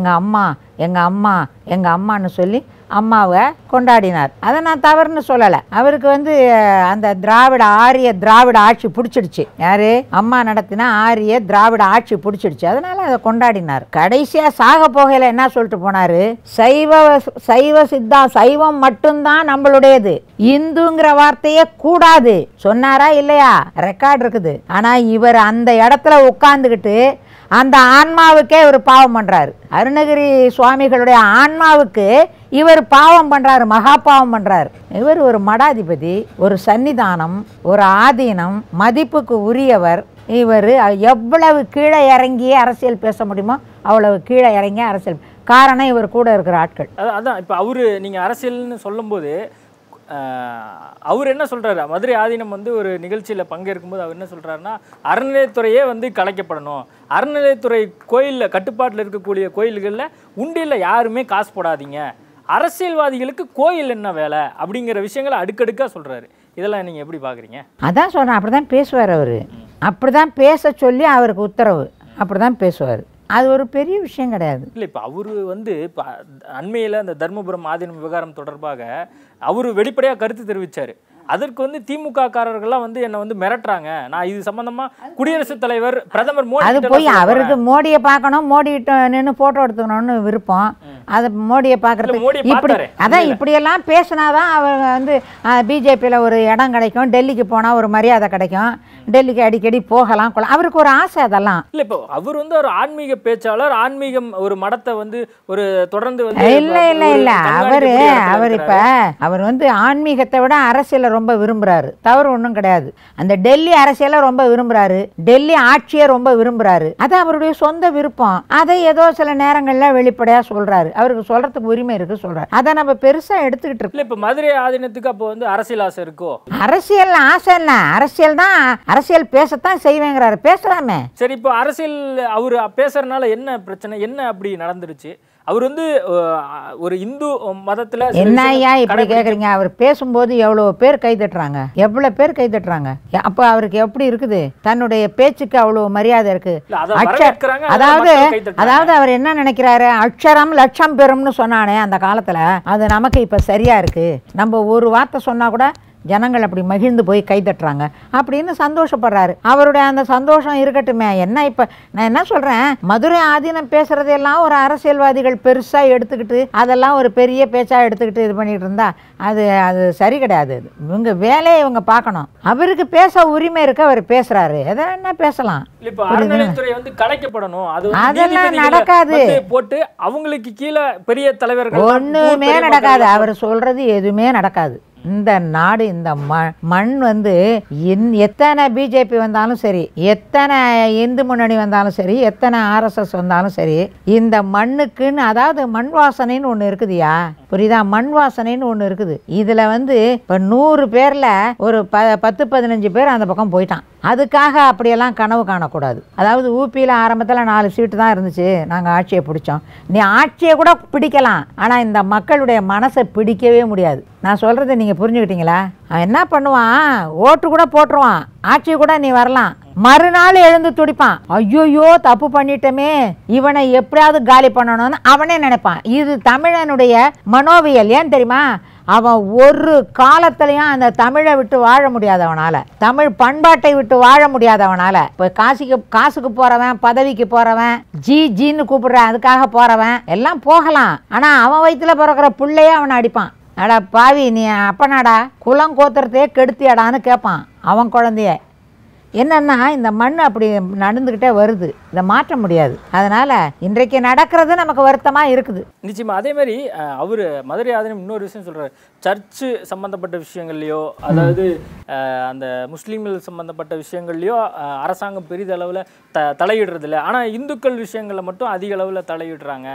எங்கள் அம்மான்னு சொல்லி அம்மாவை கொண்டாடினார். அதை நான் தவறுன்னு சொல்லலை. அவருக்கு வந்து அந்த திராவிட ஆட்சி பிடிச்சிடுச்சு. யாரு? அம்மா நடத்தினா ஆரிய திராவிட ஆட்சி பிடிச்சிடுச்சு, அதனால அதை கொண்டாடினார். கடைசியா சாக போகையில என்ன சொல்லிட்டு போனாரு? சைவம் மட்டும்தான் நம்மளுடையது, இந்துங்கிற வார்த்தையே கூடாது சொன்னாரா இல்லையா? ரெக்கார்டு இருக்குது. ஆனா இவர் அந்த இடத்துல உட்கார்ந்துக்கிட்டு அந்த ஆன்மாவுக்கே இவர் பாவம் பண்றாரு. அருணகிரி சுவாமிகளுடைய ஆன்மாவுக்கு இவர் பாவம் பண்றாரு, மகா பாவம் பண்றாரு. இவர் ஒரு மடாதிபதி, ஒரு சன்னிதானம், ஒரு ஆதீனம், மதிப்புக்கு உரியவர். இவர் எவ்வளவு கீழே இறங்கி அரசியல் பேச முடியுமோ அவ்வளவு கீழே இறங்கி அரசியல். காரணம் இவர் கூட இருக்கிற ஆட்கள். அதான் இப்போ அவரு நீங்க அரசியல்னு சொல்லும்போது அவர் என்ன சொல்றாரு, மதுரை ஆதீனம் வந்து ஒரு நிகழ்ச்சியில் பங்கேற்கும்போது அவர் என்ன சொல்றாருன்னா, அறநிலையத்துறையே வந்து கலைக்கப்படணும், அறநிலையத்துறை கோயிலில் கட்டுப்பாட்டில் இருக்கக்கூடிய கோயில்களில் உண்டியில் யாருமே காசு போடாதீங்க, அரசியல்வாதிகளுக்கு கோயில் என்ன வேலை அப்படிங்கிற விஷயங்களை அடுக்கடுக்காக சொல்றாரு. இதெல்லாம் நீங்க எப்படி பாக்குறீங்க? அதான் சொல்றேன், அப்படிதான் பேசுவார் அவர். அப்படிதான் பேச சொல்லி அவருக்கு உத்தரவு, அப்படிதான் பேசுவார். அது ஒரு பெரிய விஷயம் கிடையாது. இல்லை, இப்போ அவர் வந்து இப்போ அண்மையில் அந்த தர்மபுரம் ஆதீனம் விவகாரம் தொடர்பாக அவர் வெளிப்படையாக கருத்து தெரிவித்தார். அதற்கு வந்து திமுக காரர்கள்லாம் வந்து என்னை வந்து மிரட்டுறாங்க, நான் இது சம்பந்தமா குடியரசுத் தலைவர் பிரதமர் மோடி அது போய் அவருக்கு மோடியை பார்க்கணும், மோடிட்டு நின்று போட்டோ எடுத்துக்கணும்னு விருப்பம். அதை மோடியை பார்க்கறதுக்கு இப்படி அதான் இப்படியெல்லாம் பேசினாதான் அவர் வந்து பிஜேபியில் ஒரு இடம் கிடைக்கும், டெல்லிக்கு போனால் ஒரு மரியாதை கிடைக்கும், டெல்லிக்கு அடிக்கடி போகலாம். அவருக்கு ஒரு ஆசை அதெல்லாம். இல்லை, இப்போ அவர் வந்து ஒரு ஆன்மீக பேச்சாளர், ஆன்மீகம் ஒரு மடத்தை வந்து ஒரு தொடர்ந்து வந்து இல்லை இல்லை இல்லை அவர் இப்போ அவர் வந்து ஆன்மீகத்தை விட அரசியலை ரொம்ப விரும்புறாரு. தவறு ஒன்றும் கிடையாது. அந்த டெல்லி அரசியலை ரொம்ப விரும்புறாரு, டெல்லி ஆட்சியை ரொம்ப விரும்புறாரு. அது அவருடைய சொந்த விருப்பம். அதை ஏதோ சில நேரங்களில் வெளிப்படையாக சொல்றாரு. அவருக்கு சொல்றதுக்கு உரிமை இருக்கு, சொல்றாரு. அதை நம்ம பெருசா எடுத்துக்கிட்டு இருக்கோம். இப்போ மதுரை ஆதீனத்துக்கு அப்போ வந்து அரசியல் ஆசை இருக்கோ? அரசியல் ஆசை இல்லை, அரசியல் தான், அரசியல் பேசத்தான் செய்வேங்கிறாரு, பேசலாமே. சரி, இப்போ அரசியல் அவர் பேசுறதுனால என்ன பிரச்சனை, என்ன அப்படி நடந்துருச்சு? அவர் வந்து ஒரு இந்து மதத்துல என்ன ஐயா இப்படி கேக்குறீங்க? அவர் பேசும்போது எவ்வளவு பேர் கை தட்டுறாங்க, எவ்வளவு பேர் கை தட்டுறாங்க. அப்ப அவருக்கு எப்படி இருக்குது? தன்னுடைய பேச்சுக்கு அவ்வளவு மரியாதை இருக்கு. அதாவது அவர் என்ன நினைக்கிறாரு, அக்ஷரம் லட்சம் பெறும்னு சொன்னானே அந்த காலத்துல, அது நமக்கு இப்ப சரியா இருக்கு. நம்ம ஒரு வார்த்தை சொன்னா கூட ஜனங்கள் அப்படி மகிழ்ந்து போய் கை தட்டுறாங்க அப்படின்னு சந்தோஷப்படுறாரு. அவருடைய அந்த சந்தோஷம் இருக்கட்டுமே. என்ன இப்போ நான் என்ன சொல்கிறேன், மதுரை ஆதீனம் பேசுகிறதெல்லாம் ஒரு அரசியல்வாதிகள் பெருசாக எடுத்துக்கிட்டு அதெல்லாம் ஒரு பெரிய பேச்சாக எடுத்துக்கிட்டு இது பண்ணிகிட்டு இருந்தா அது சரி கிடையாது. இவங்க வேலையை இவங்க பார்க்கணும். அவருக்கு பேச உரிமை இருக்கு, அவர் பேசுகிறாரு, எதை என்ன பேசலாம். அதெல்லாம் நடக்காது, போட்டு அவங்களுக்கு கீழே பெரிய தலைவர்கள் ஒன்றுமே நடக்காது. அவர் சொல்கிறது எதுவுமே நடக்காது. இந்த நாடு, இந்த மண் வந்து எத்தனை பிஜேபி வந்தாலும் சரி, எத்தனை இந்து முன்னணி வந்தாலும் சரி, எத்தனை ஆர்எஸ்எஸ் வந்தாலும் சரி, இந்த மண்ணுக்குன்னு அதாவது மண் வாசனைன்னு ஒன்று இருக்குதுயா, புரியுதா? மண் வாசனைன்னு ஒன்று இருக்குது. இதில் வந்து இப்போ 100 பேரில் ஒரு 10-15 பேர் அந்த பக்கம் போயிட்டான். அதுக்காக அப்படியெல்லாம் கனவு காணக்கூடாது. அதாவது ஊபியில் ஆரம்பத்தில் 4 சீட்டு தான் இருந்துச்சு, நாங்கள் ஆட்சியை பிடிச்சோம். நீ ஆட்சியை கூட பிடிக்கலாம், ஆனால் இந்த மக்களுடைய மனசை பிடிக்கவே முடியாது. நான் சொல்கிறத நீங்கள் புரிஞ்சுக்கிட்டீங்களா? அவன் என்ன பண்ணுவான், ஓட்டு கூட போட்டுருவான், ஆட்சி கூட நீ வரலாம், மறுநாள் எழுந்து துடிப்பான், ஐயோயோ தப்பு பண்ணிட்டோமே, இவனை எப்படியாவது காலி பண்ணணும்னு அவனே நினைப்பான். இது தமிழனுடைய மனோவியல். ஏன் தெரியுமா? அவன் ஒரு காலத்திலையும் அந்த தமிழை விட்டு வாழ முடியாதவனால, தமிழ் பண்பாட்டை விட்டு வாழ முடியாதவனால, இப்போ காசுக்கு போறவன், பதவிக்கு போறவன், ஜின்னு கூப்பிடுற அதுக்காக போறவன் எல்லாம் போகலாம். ஆனா அவன் வயிற்றுல பிறக்கிற பிள்ளையே அவனை அடிப்பான். அடா பாவி, நீ அப்பனாடா குளம் கோத்துறதே கெடுத்தியாடான்னு கேட்பான் அவன் குழந்தைய. என்னன்னா இந்த மண் அப்படி நடந்துக்கிட்டே வருது, இதை மாற்ற முடியாது. அதனால இன்றைக்கு நடக்கிறது நமக்கு வருத்தமாக இருக்குது. நிச்சயமா. அதே மாதிரி அவர் மதுரை ஆதீனம் இன்னொரு விஷயம் சொல்றாரு, சர்ச்சு சம்பந்தப்பட்ட விஷயங்கள்லையோ, அதாவது அந்த முஸ்லீம்கள் சம்பந்தப்பட்ட விஷயங்கள்லையோ அரசாங்கம் பெரிதளவில் தலையிடுறது இல்லை, ஆனால் இந்துக்கள் விஷயங்களில் மட்டும் அதிக அளவில் தலையிடுறாங்க.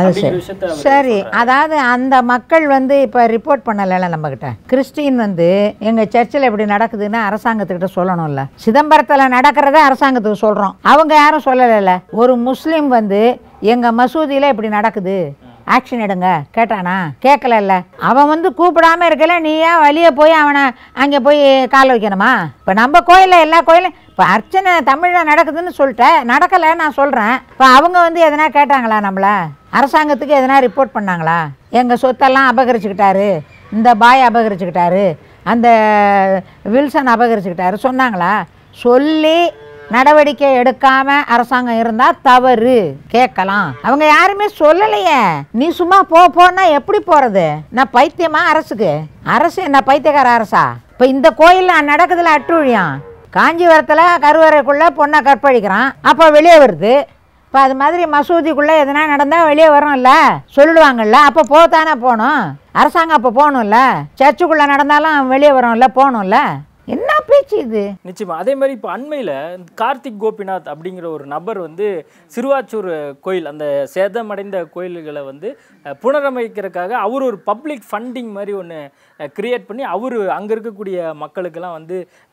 சரி, அதாவது அந்த மக்கள் வந்து இப்போ ரிப்போர்ட் பண்ணல நம்மகிட்ட. கிறிஸ்டின் வந்து எங்கள் சர்ச்சில் இப்படி நடக்குதுன்னு அரசாங்கத்துக்கிட்ட சொல்லணும்ல. சிதம்பரத்தில் நடக்கிறத அரசாங்கத்துக்கு சொல்கிறோம், அவங்க யாரும் சொல்லலைல்ல. ஒரு முஸ்லீம் வந்து எங்கள் மசூதியில் இப்படி நடக்குது, ஆக்ஷன் எடுங்க கேட்டானா? கேட்கல. அவன் வந்து கூப்பிடாம இருக்கல, நீ ஏன் வழியே போய் அவனை அங்கே போய் கால வைக்கணுமா? இப்போ நம்ம கோயிலில் எல்லா கோயிலும் இப்போ அர்ச்சனை தமிழில் நடக்குதுன்னு சொல்லிட்டேன், நடக்கலை நான் சொல்கிறேன். இப்போ அவங்க வந்து எதனா கேட்டாங்களா? நம்மளை அரசாங்கத்துக்கு எதனா ரிப்போர்ட் பண்ணாங்களா? எங்கள் சொத்தெல்லாம் அபகரிச்சுக்கிட்டாரு, இந்த பாய் அபகரிச்சுக்கிட்டாரு, அந்த வில்சன் அபகரிச்சுக்கிட்டாரு சொன்னாங்களா? சொல்லி நடவடிக்கை எடுக்காம அரசாங்கம் இருந்தா தவறு, கேட்கலாம். அவங்க யாருமே சொல்லலையே. நீ சும்மா போனா எப்படி போறது? நான் பைத்தியமா அரசுக்கு? அரசு என்ன பைத்தியக்கார அரசா? இப்ப இந்த கோயில் நடக்குதுல அட்டுழியம், காஞ்சிபுரத்துல கருவறைக்குள்ள பொண்ணை கற்பழிக்கிறான், அப்ப வெளியே வருது. இப்போ அது மாதிரி மசூதிக்குள்ளே எதனா நடந்தால் வெளியே வரோம்ல, சொல்லிடுவாங்கல்ல, அப்போ போகத்தானே போகணும். அரசாங்கம் அப்போ போகணும்ல. சர்ச்சுக்குள்ளே நடந்தாலும் வெளியே வரோம்ல, போகணும்ல. என்ன பேச்சு இது? நிச்சயமா. அதே மாதிரி இப்போ அண்மையில் கார்த்திக் கோபிநாத் அப்படிங்கிற ஒரு நபர் வந்து சிறுவாச்சூர் கோயில், அந்த சேதமடைந்த கோயில்களை வந்து புனரமைக்கிறதுக்காக அவர் ஒரு பப்ளிக் ஃபண்டிங் மாதிரி ஒன்று கிரியேட் பண்ணி அவர் அங்கே இருக்கக்கூடிய மக்களுக்கெல்லாம் வந்து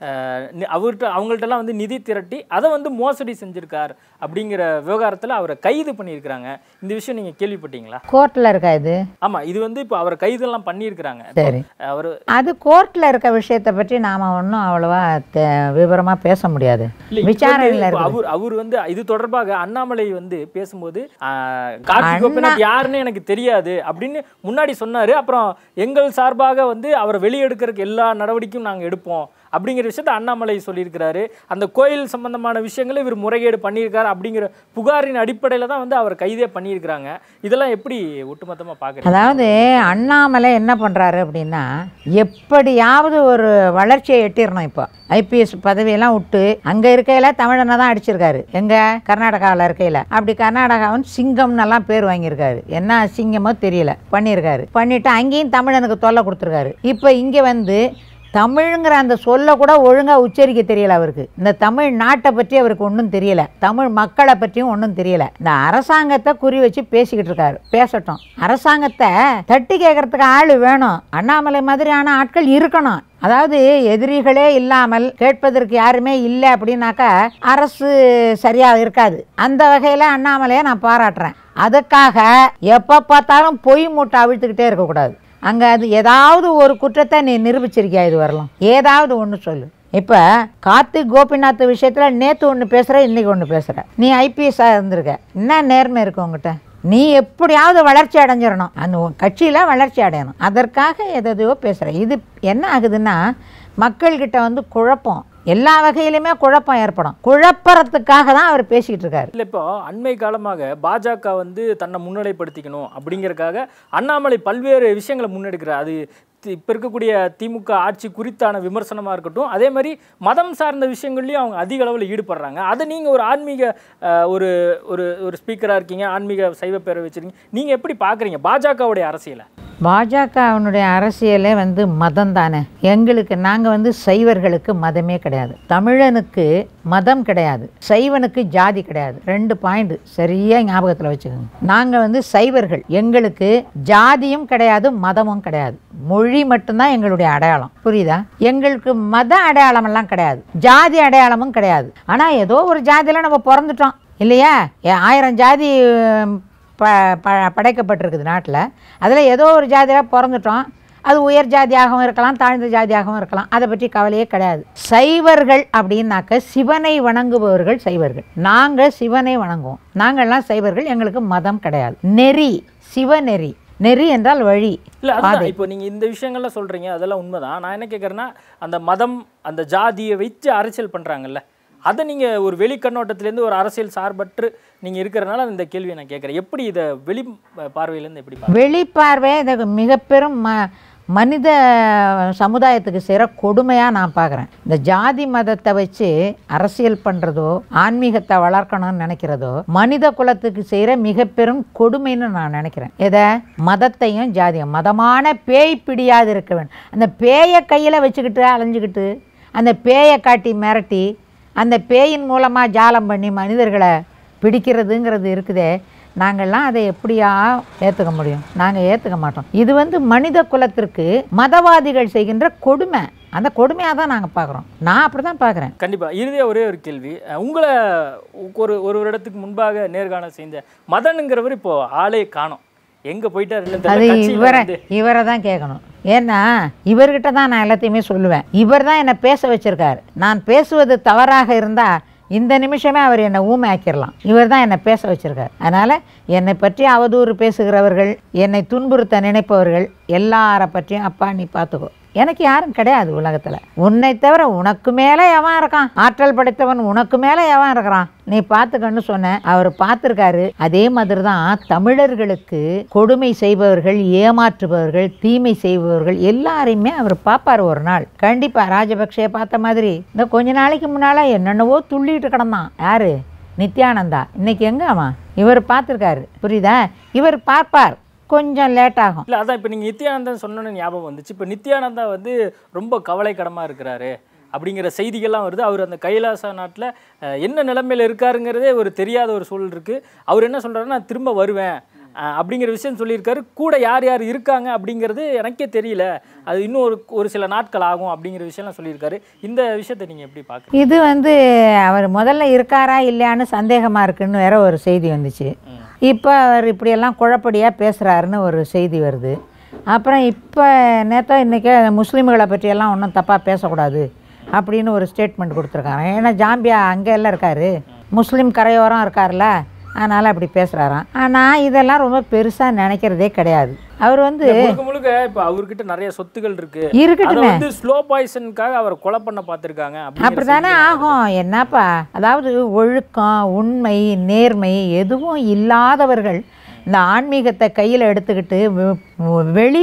அவங்கள்ட்டெல்லாம் வந்து நிதி திரட்டி அதை வந்து மோசடி செஞ்சுருக்கார் அப்படிங்கிற விவகாரத்தில் அவரை கைது பண்ணியிருக்கிறாங்க. இந்த விஷயம் நீங்கள் கேள்விப்பட்டீங்களா? கோர்ட்டில் இருக்கா இது? ஆமாம், இது வந்து இப்போ அவரை கைதெல்லாம் பண்ணியிருக்கிறாங்க. சரி, அவர் அது கோர்ட்டில் இருக்க விஷயத்தை பற்றி நாம் ஒன்றும் அவ்வளோவா விவரமாக பேச முடியாது. விசாரணையில் அவர் வந்து இது தொடர்பாக அண்ணாமலை வந்து பேசும்போது கார்த்திக் கோபிநாத் யாருன்னு எனக்கு தெரியாது அப்படின்னு முன்னாடி சொன்னார். அப்புறம் எங்கள் சார்பாக வந்து அவரை வெளியெடுக்கிறதுக்கு எல்லா நடவடிக்கையும் நாங்கள் எடுப்போம் அப்படிங்கிற விஷயத்த அண்ணாமலை சொல்லியிருக்கிறாரு. அந்த கோயில் சம்பந்தமான விஷயங்களை இவர் முறைகேடு பண்ணியிருக்காரு அப்படிங்கிற புகாரின் அடிப்படையில் தான் வந்து அவர் கைதே பண்ணியிருக்கிறாங்க. இதெல்லாம் எப்படி ஒட்டுமொத்தமாக பார்க்குறீங்க? அதாவது அண்ணாமலை என்ன பண்ணுறாரு அப்படின்னா, எப்படியாவது ஒரு வளர்ச்சியை எட்டிடணும். இப்போ ஐபிஎஸ் பதவியெல்லாம் விட்டு அங்கே இருக்கையில் தமிழனை தான் அடிச்சிருக்காரு. எங்கே? கர்நாடகாவில் இருக்கையில். அப்படி கர்நாடகாவும் சிங்கம்னெல்லாம் பேர் வாங்கியிருக்காரு. என்ன சிங்கமோ தெரியல, பண்ணியிருக்காரு. பண்ணிவிட்டு அங்கேயும் தமிழனுக்கு தொல்லை கொடுத்துருக்காரு. இப்போ இங்கே வந்து தமிழுங்கிற அந்த சொல்ல கூட ஒழுங்காக உச்சரிக்க தெரியல அவருக்கு. இந்த தமிழ் நாட்டை பற்றி அவருக்கு ஒன்றும் தெரியல, தமிழ் மக்களை பற்றியும் ஒன்றும் தெரியல. இந்த அரசாங்கத்தை குறி வச்சு பேசிக்கிட்டு இருக்காரு. பேசட்டும், அரசாங்கத்தை தட்டி கேட்கறதுக்கு ஆள் வேணும். அண்ணாமலை மாதிரியான ஆட்கள் இருக்கணும். அதாவது எதிரிகளே இல்லாமல் கேட்பதற்கு யாருமே இல்லை அப்படின்னாக்கா அரசு சரியாக இருக்காது. அந்த வகையில் அண்ணாமலையை நான் பாராட்டுறேன். அதுக்காக எப்போ பார்த்தாலும் பொய் மூட்டை அவிழ்த்துக்கிட்டே இருக்கக்கூடாது. அங்கே அது ஏதாவது ஒரு குற்றத்தை நீ நிரூபிச்சிருக்கியா? இது வரலாம் ஏதாவது ஒன்று சொல்லு. இப்போ கார்த்திக் கோபிநாத் விஷயத்தில் நேற்று ஒன்று பேசுகிற, இன்றைக்கி ஒன்று பேசுகிற. நீ ஐபிஎஸ்ஸாக இருந்திருக்க, என்ன நேர்மை இருக்கு உங்ககிட்ட? நீ எப்படியாவது வளர்ச்சி அடைஞ்சிடணும், அந்த கட்சியில் வளர்ச்சி அடையணும். அதற்காக எதையோ பேசுகிற. இது என்ன ஆகுதுன்னா, மக்கள்கிட்ட வந்து குழப்பம், எல்லா வகையிலுமே குழப்பம் ஏற்படும். குழப்பறதுக்காக தான் அவர் பேசிக்கிட்டு இருக்காரு. இல்லை, இப்போ அண்மை காலமாக பாஜக வந்து தன்னை முன்னிலைப்படுத்திக்கணும் அப்படிங்கிறதுக்காக அண்ணாமலை பல்வேறு விஷயங்களை முன்னெடுக்கிறார். அது இப்போ இருக்கக்கூடிய திமுக ஆட்சி குறித்தான விமர்சனமாக இருக்கட்டும், அதே மாதிரி மதம் சார்ந்த விஷயங்கள்லையும் அவங்க அதிக அளவில் ஈடுபடுறாங்க. அதை நீங்கள் ஒரு ஆன்மீக ஒரு ஒரு ஸ்பீக்கராக இருக்கீங்க, ஆன்மீக சைவ பேரை வச்சுருக்கீங்க, நீங்கள் எப்படி பார்க்குறீங்க பாஜகவுடைய அரசியலை? பாஜகவினுடைய அரசியலே வந்து மதம் தானே. எங்களுக்கு நாங்கள் வந்து சைவர்களுக்கு மதமே கிடையாது, தமிழனுக்கு மதம் கிடையாது, சைவனுக்கு ஜாதி கிடையாது. 2 பாயிண்ட் சரியாக ஞாபகத்தில் வச்சுக்கோங்க. நாங்கள் வந்து சைவர்கள், எங்களுக்கு ஜாதியும் கிடையாது, மதமும் கிடையாது. மொழி மட்டும்தான் எங்களுடைய அடையாளம். புரியுதா? எங்களுக்கு மத அடையாளமெல்லாம் கிடையாது, ஜாதி அடையாளமும் கிடையாது. ஆனால் ஏதோ ஒரு ஜாதியில் நம்ம பிறந்துட்டோம் இல்லையா? 1000 ஜாதி படைக்கப்பட்டிருக்குது நாட்டில். அதில் ஏதோ ஒரு ஜாதியாக பிறந்துட்டோம். அது உயர் ஜாதியாகவும் இருக்கலாம், தாழ்ந்த ஜாதியாகவும் இருக்கலாம். அதை பற்றி கவலையே கிடையாது. சைவர்கள் அப்படின்னாக்க சிவனை வணங்குபவர்கள் சைவர்கள். நாங்கள் சிவனை வணங்குவோம். நாங்கள்லாம் சைவர்கள். எங்களுக்கு மதம் கிடையாது. நெறி, சிவநெறி. நெறி என்றால் வழி. இல்லை, அதான் இப்போ நீங்கள் இந்த விஷயங்கள்லாம் சொல்கிறீங்க, அதெல்லாம் உண்மைதான். நான் என்ன கேட்குறேன்னா, அந்த மதம் அந்த ஜாதியை வச்சு அரசியல் பண்ணுறாங்கல்ல, அதை நீங்கள் ஒரு வெளி கண்ணோட்டத்திலேருந்து ஒரு அரசியல் சார்பற்று நீங்கள் இருக்கிறனால இந்த கேள்வியை நான் கேட்குறேன். எப்படி இதை வெளி பார்வையிலேருந்து எப்படி? வெளிப்பார்வை இதை மிக பெரும் மனித சமுதாயத்துக்கு செய்கிற கொடுமையாக நான் பார்க்குறேன். இந்த ஜாதி மதத்தை வச்சு அரசியல் பண்ணுறதோ ஆன்மீகத்தை வளர்க்கணும்னு நினைக்கிறதோ மனித குலத்துக்கு செய்கிற மிக பெரும் கொடுமைன்னு நான் நினைக்கிறேன். எதை? மதத்தையும் ஜாதியும். மதமான பேய் பிடியாது இருக்க வேண்டும். அந்த பேயை கையில் வச்சுக்கிட்டு அலைஞ்சிக்கிட்டு அந்த பேயை காட்டி மிரட்டி அந்த பேயின் மூலமாக ஜாலம் பண்ணி மனிதர்களை பிடிக்கிறதுங்கிறது இருக்குதே, நாங்கள்லாம் அதை எப்படியா ஏற்றுக்க முடியும்? நாங்கள் ஏற்றுக்க மாட்டோம். இது வந்து மனித குலத்திற்கு மதவாதிகள் செய்கின்ற கொடுமை. அந்த கொடுமையாக தான் நாங்கள் பார்க்குறோம். நான் அப்படி தான் பார்க்குறேன். கண்டிப்பாக. இறுதியாக ஒரே ஒரு கேள்வி. உங்களை ஒரு இடத்துக்கு முன்பாக நேர்காணல் செஞ்ச மதனுங்கிறவர் இப்போது ஆளே காணோம், எங்கே போயிட்டார்? அது இவரை தான் கேட்கணும். ஏன்னா இவர்கிட்ட தான் நான் எல்லாத்தையுமே சொல்லுவேன். இவர் தான் என்னை பேச வச்சுருக்காரு. நான் பேசுவது தவறாக இருந்தால் இந்த நிமிஷமே அவர் என்னை ஊமை ஆக்கிடலாம். இவர் தான் என்னை பேச வச்சுருக்கார். அதனால் என்னை பற்றி அவதூறு பேசுகிறவர்கள், என்னை துன்புறுத்த நினைப்பவர்கள் எல்லாரை பற்றியும் அப்பா நீ பார்த்துக்கோ, எனக்கு யாரும் கிடையாது உலகத்தில். உன்னை தவிர உனக்கு மேலே எவன் இருக்கான்? ஆற்றல் படைத்தவன் உனக்கு மேலே எவன் இருக்கிறான்? நீ பார்த்துக்கன்னு சொன்ன. அவர் பார்த்துருக்காரு. அதே மாதிரி தான் தமிழர்களுக்கு கொடுமை செய்பவர்கள், ஏமாற்றுபவர்கள், தீமை செய்பவர்கள் எல்லாரையுமே அவர் பார்ப்பார் ஒரு நாள். கண்டிப்பாக ராஜபக்சே பார்த்த மாதிரி இந்த கொஞ்ச நாளைக்கு முன்னால் என்னென்னவோ துள்ளிட்டு கிடந்தான். யாரு? நித்யானந்தா இன்னைக்கு எங்கம்மா இவர் பார்த்துருக்காரு, புரியுதா? இவர் பார்ப்பார், கொஞ்சம் லேட் ஆகும். இல்லை அதான் இப்போ நீங்கள் நித்யானந்தன் சொன்னோன்னு ஞாபகம் வந்துச்சு. இப்போ நித்யானந்தா வந்து ரொம்ப கவலைக்கிடமாக இருக்கிறாரு அப்படிங்கிற செய்திகள்லாம் வருது. அவர் அந்த கைலாச நாட்டில் என்ன நிலைமையில் இருக்காருங்கிறதே ஒரு தெரியாத ஒரு சூழல் இருக்குது. அவர் என்ன சொல்கிறாருன்னா, நான் திரும்ப வருவேன் அப்படிங்கிற விஷயம் சொல்லியிருக்காரு. கூட யார் யார் இருக்காங்க அப்படிங்கிறது எனக்கே தெரியல, அது இன்னும் ஒரு சில நாட்கள் ஆகும் அப்படிங்கிற விஷயம்லாம் சொல்லியிருக்காரு. இந்த விஷயத்தை நீங்கள் எப்படி பார்க்குறீங்க? இது வந்து அவர் முதல்ல இருக்காரா இல்லையான்னு சந்தேகமாக இருக்குன்னு வேற ஒரு செய்தி வந்துச்சு. இப்போ அவர் இப்படியெல்லாம் குழப்படியாக பேசுகிறாருன்னு ஒரு செய்தி வருது. அப்புறம் இப்போ நேற்றா இன்றைக்கி முஸ்லீம்களை பற்றியெல்லாம் ஒன்றும் தப்பாக பேசக்கூடாது அப்படின்னு ஒரு ஸ்டேட்மெண்ட் கொடுத்துருக்காங்க. ஏன்னா ஜாம்பியா அங்கே எல்லாம் இருக்கார், முஸ்லீம் கரையோரம் இருக்கார்ல, அதனால் அப்படி பேசுகிறாராம். ஆனால் இதெல்லாம் ரொம்ப பெருசாக நினைக்கிறதே கிடையாது. அவர் வந்து முழுக்க இப்போ அவர்கிட்ட நிறைய சொத்துகள் இருக்குதுமே, வந்து ஸ்லோ பாய்சனுக்காக அவரை கொலை பண்ண பார்த்துருக்காங்க. அப்படி தானே ஆகும். என்னப்பா, அதாவது ஒழுக்கம், உண்மை, நேர்மை எதுவும் இல்லாதவர்கள் இந்த ஆன்மீகத்தை கையில் எடுத்துக்கிட்டு வெளி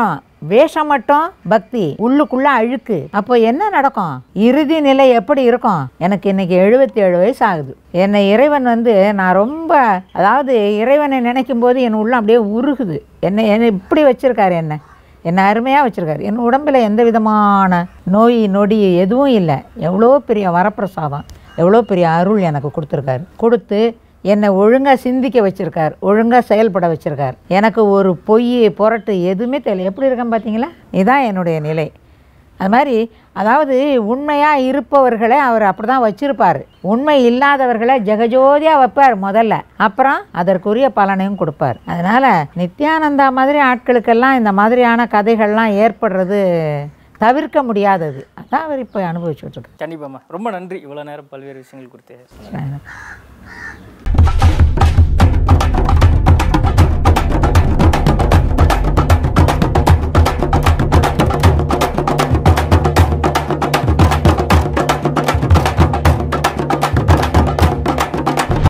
வேஷம் மட்டும் பக்தி, உள்ளுக்குள்ள அழுக்கு. அப்போ என்ன நடக்கும்? இறுதி நிலை எப்படி இருக்கும்? எனக்கு இன்னைக்கு 77 வயசு ஆகுது. என்னை இறைவன் வந்து நான் ரொம்ப, அதாவது இறைவனை நினைக்கும் போது என் உள்ள அப்படியே உருகுது. என்னை இப்படி வச்சிருக்காரு, என்னை அருமையாக வச்சுருக்காரு. என் உடம்பில் எந்த விதமான நோய் நொடி எதுவும் இல்லை. எவ்வளோ பெரிய வரப்பிரசாதம், எவ்வளோ பெரிய அருள் எனக்கு கொடுத்து என்னை ஒழுங்காக சிந்திக்க வச்சுருக்கார், ஒழுங்காக செயல்பட வச்சுருக்கார். எனக்கு ஒரு பொய் புரட்டு எதுவுமே தெரியல. எப்படி இருக்கேன் பார்த்தீங்களா? இதுதான் என்னுடைய நிலை. அது மாதிரி, அதாவது உண்மையாக இருப்பவர்களை அவர் அப்படி தான் வச்சுருப்பார். உண்மை இல்லாதவர்களை ஜெகஜோதியாக வைப்பார் முதல்ல, அப்புறம் அதற்குரிய பலனையும் கொடுப்பார். அதனால் நித்யானந்தா மாதிரி ஆட்களுக்கெல்லாம் இந்த மாதிரியான கதைகள்லாம் ஏற்படுறது தவிர்க்க முடியாதது. அதான் அவர் இப்போ அனுபவிச்சுட்டு இருக்கார். கண்டிப்பாம்மா, ரொம்ப நன்றி. இவ்வளோ நேரம் பல்வேறு விஷயங்கள் குறித்து.